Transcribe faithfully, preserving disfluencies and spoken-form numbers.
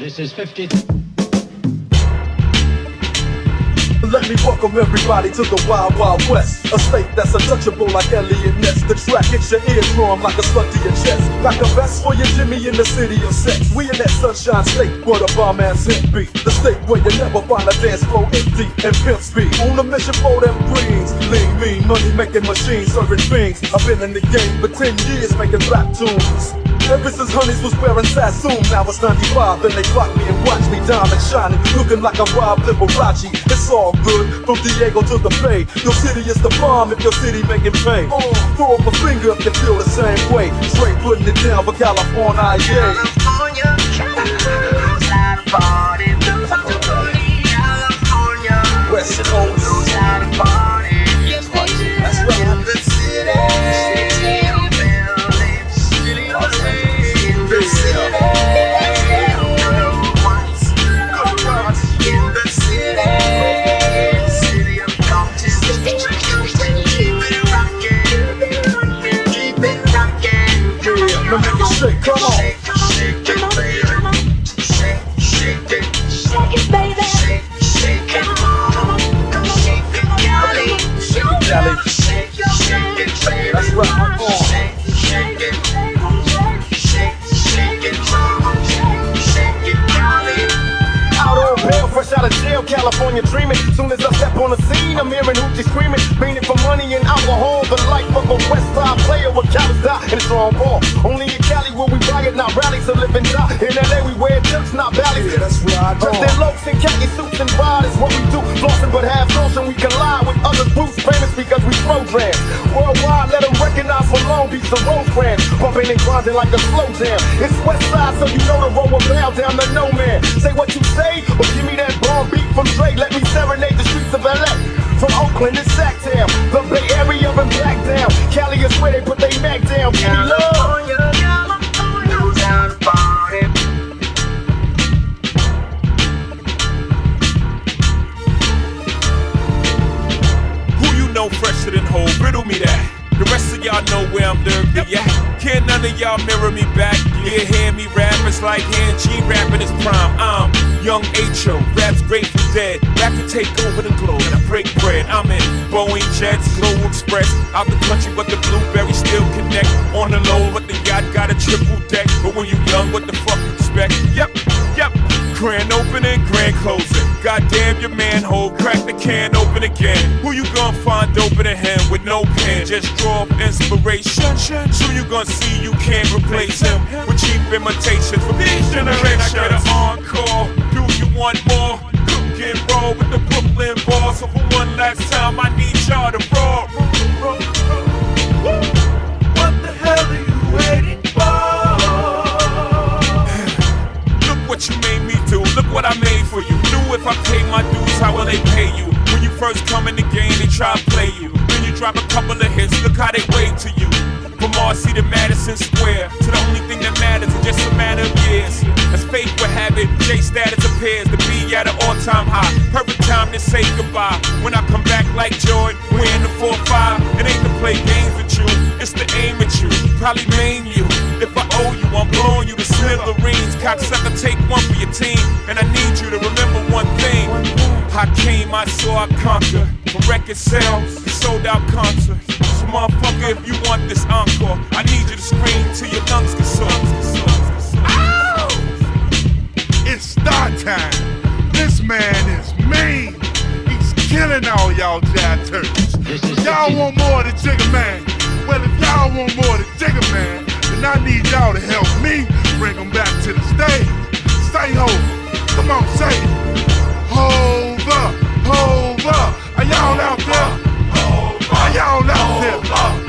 This is fifty. Let me welcome everybody to the Wild Wild West, a state that's untouchable like Elliot Ness. The track hits your eardrum like a slug to your chest, like a vest for your Jimmy in the city of sex. We in that sunshine state where the bomb ass hit beat, the state where you never find a dance floor empty and pimp speed. On a mission for them greens, lean, mean, money making machines serving fiends. I've been in the game for ten years making rap tunes. Ever since Honeys was wearing Sassoon, now it's ninety-five and they clock me and watch me diamond shining, looking like a Rob Liberace. It's all good, from Diego to the Bay. Your city is the bomb if your city making pay. Oh, throw up a finger if you feel the same way. Straight putting it down for California, yeah. California, California, California, West Coast, California, yes, baby, that's right. In the city. Shake, come on. Shake, shake it, baby. Shake, shake it. Shake it, baby. Shake, shake it. Come on, come on, shake it, Cali. Shake it, Cali. Shake, shake it, baby. That's right, come on. Shake, shake it. Shake, shake it. Shake it, Cali. Out on bail, fresh out of jail, California dreaming. Soon as I step on the scene, I'm hearing hoochie screaming, fiending for money and alcohol. The life of a West Side player with cowards die and it's strong ball. Only in Cali will we riot, not rallies, so live and die. In L A we wear chucks, not valleys. Yeah, that's right. Dressed in loafs and khaki suits and ride is what we do. Flossing but half notion we collide with other groups famous because we program. Worldwide, let them recognize for Long Beach the road friends. Bumping and grinding like a slow jam. It's West Side, so you know the road will bow down to no man. Say what you say, or give me that bomb beat from Dre. Let me serenade the streets of L A. From Oakland to Sacktown, the Bay Area and Blacktown. Cali is where they put they Mac down. Give me love. California, California. Who you know fresher than whole? Riddle me that. The rest of y'all know where I'm lyrically at. Can't none of y'all mirror me back. Yeah, hear me rap, it's like hearing G rapping his prime. I'm young H O, rap's Grateful Dead. Rap to take over the globe and I break bread. I'm in Boeing Jets, Global Express. Out the country, but the blueberries still connect. On the low, but the yacht got a triple deck. But when you young, what the fuck you expect? Yep, yep. Grand opening, grand closing. Goddamn your manhole, crack the can open again. Who you gonna find open a him with no pen? Just draw up inspiration. Who you gonna see you can't replace him with cheap imitations from these generations? Can I get an encore? Do you want more? Cook and roll with the Brooklyn boss. So for one last time, I need y'all to roll. What the hell are you waiting for? What you made me do, look what I made for you. Knew if I pay my dues, how will they pay you? When you first come in the game, they try to play you. Then you drop a couple of hits, look how they wave to you. From Marcy to Madison Square, to the only thing that matters is just a matter of years. As fate would have it, J status appears to be at an all-time high. Perfect time to say goodbye. When I come back like Jordan, wearing the four five. It ain't to play games with you, it's to aim at you, probably maim you. If I owe you, I'm blowing you to smithereens. Cocksucker, take one for your team. And I need you to remember one thing. I came, I saw, I conquer. From record sales to sold out concerts. So motherfucker, if you want this encore, I need you to scream till your lungs get sore. Ow! It's start time. This man is mean. He's killing all y'all jive turkeys. Y'all want more than Jigga Man? Well, if y'all want more than Jigga Man, then I need y'all to help me bring them back to the stage. Say ho, come on, say it. Hold up, hold up. Are y'all out there? Are y'all out there?